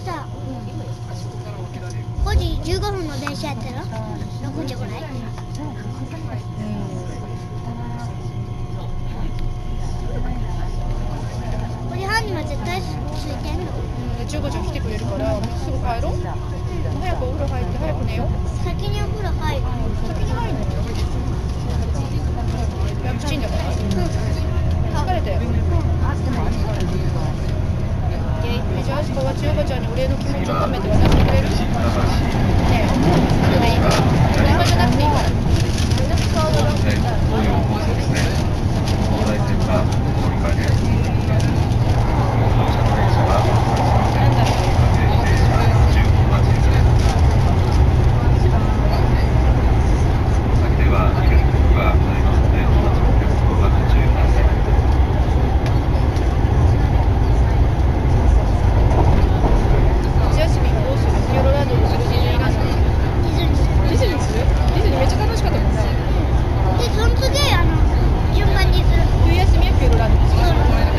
さ、5時15分の電車やったら6時ぐらい。5時半には絶対着いてんの。 15時来てくれるからすぐ帰ろう。早くお風呂入って早く寝よう。 先にお風呂入る。 先に入るの？ワクチンだから。疲れたよ。じゃあ、あすこは千代子ちゃんにお礼の気持ちを込めて渡してくれる？ねえ、後でいいから。今じゃなくていいから。 で、その次、順番にする。 冬休みはピューロランドにする。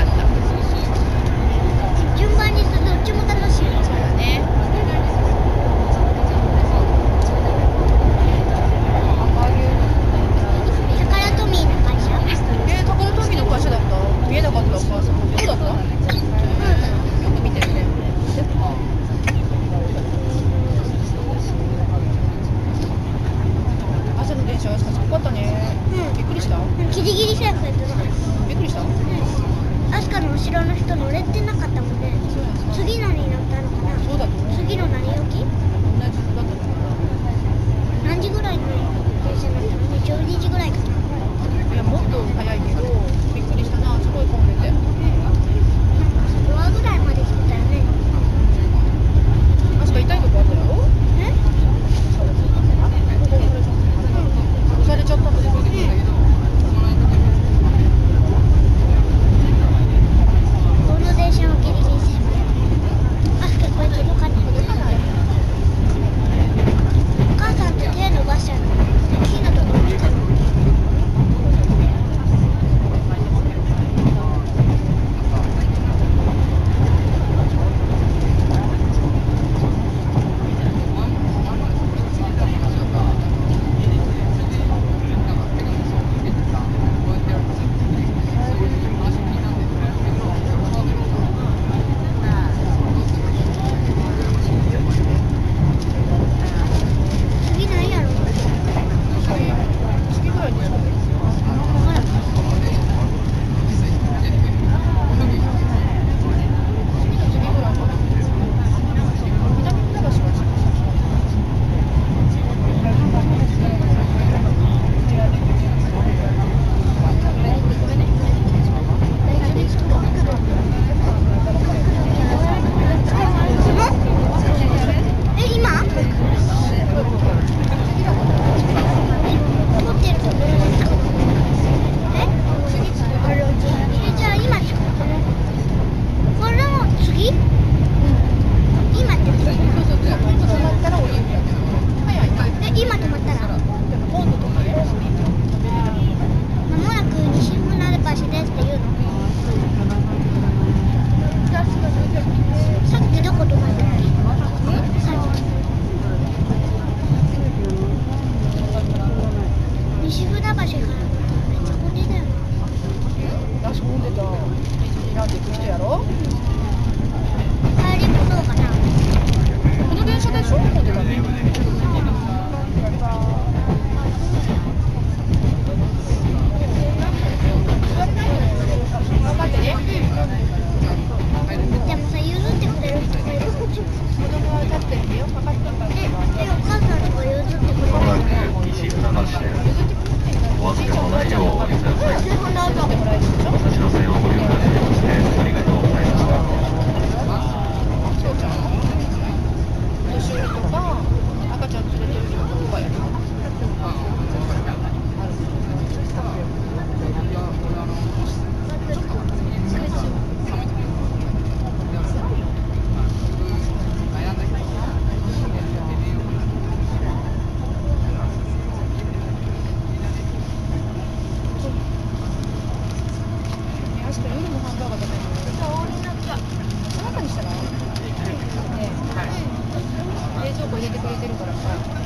構入れてくれてるからさ。